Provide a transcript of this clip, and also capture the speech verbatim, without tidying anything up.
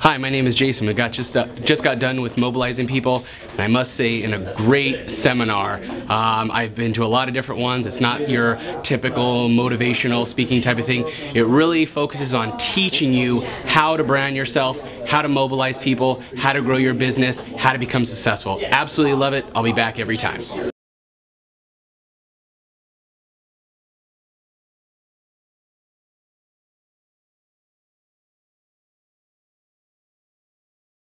Hi, my name is Jason. We got just uh, just got done with Mobilizing People, and I must say, in a great seminar. Um, I've been to a lot of different ones. It's not your typical motivational speaking type of thing. It really focuses on teaching you how to brand yourself, how to mobilize people, how to grow your business, how to become successful. Absolutely love it. I'll be back every time.